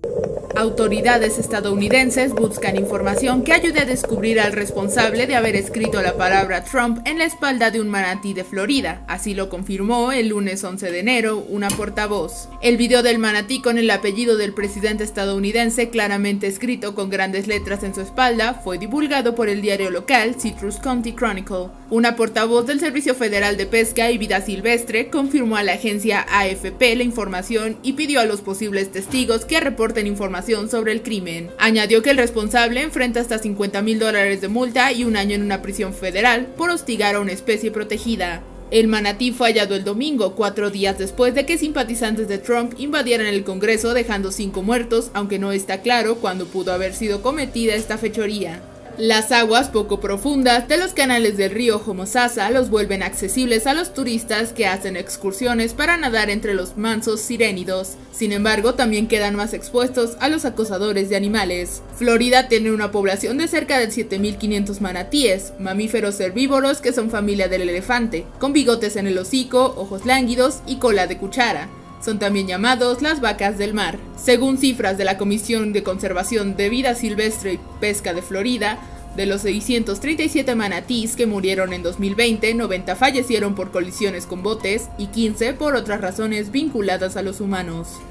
Autoridades estadounidenses buscan información que ayude a descubrir al responsable de haber escrito la palabra Trump en la espalda de un manatí de Florida. Así lo confirmó el lunes 11 de enero una portavoz. El video del manatí con el apellido del presidente estadounidense claramente escrito con grandes letras en su espalda fue divulgado por el diario local Citrus County Chronicle. Una portavoz del Servicio Federal de Pesca y Vida Silvestre confirmó a la agencia AFP la información y pidió a los posibles testigos que reporten información sobre el crimen. Añadió que el responsable enfrenta hasta $50,000 de multa y un año en una prisión federal por hostigar a una especie protegida. El manatí fue hallado el domingo, 4 días después de que simpatizantes de Trump invadieran el Congreso dejando 5 muertos, aunque no está claro cuándo pudo haber sido cometida esta fechoría. Las aguas poco profundas de los canales del río Homosassa los vuelven accesibles a los turistas que hacen excursiones para nadar entre los mansos sirénidos. Sin embargo, también quedan más expuestos a los acosadores de animales. Florida tiene una población de cerca de 7.500 manatíes, mamíferos herbívoros que son familia del elefante, con bigotes en el hocico, ojos lánguidos y cola de cuchara. Son también llamados las vacas del mar. Según cifras de la Comisión de Conservación de Vida Silvestre y Pesca de Florida, de los 637 manatís que murieron en 2020, 90 fallecieron por colisiones con botes y 15 por otras razones vinculadas a los humanos.